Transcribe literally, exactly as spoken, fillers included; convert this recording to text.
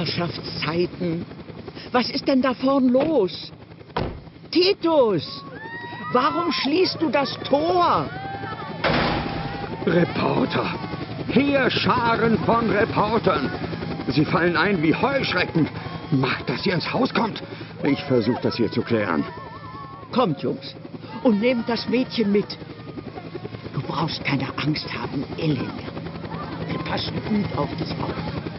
Herrschaftszeiten. Was ist denn da vorn los? Titus, warum schließt du das Tor? Reporter. Heerscharen von Reportern. Sie fallen ein wie Heuschrecken. Macht, dass ihr ins Haus kommt. Ich versuche das hier zu klären. Kommt, Jungs, und nehmt das Mädchen mit. Du brauchst keine Angst haben, Elena. Wir passen gut auf dich auf.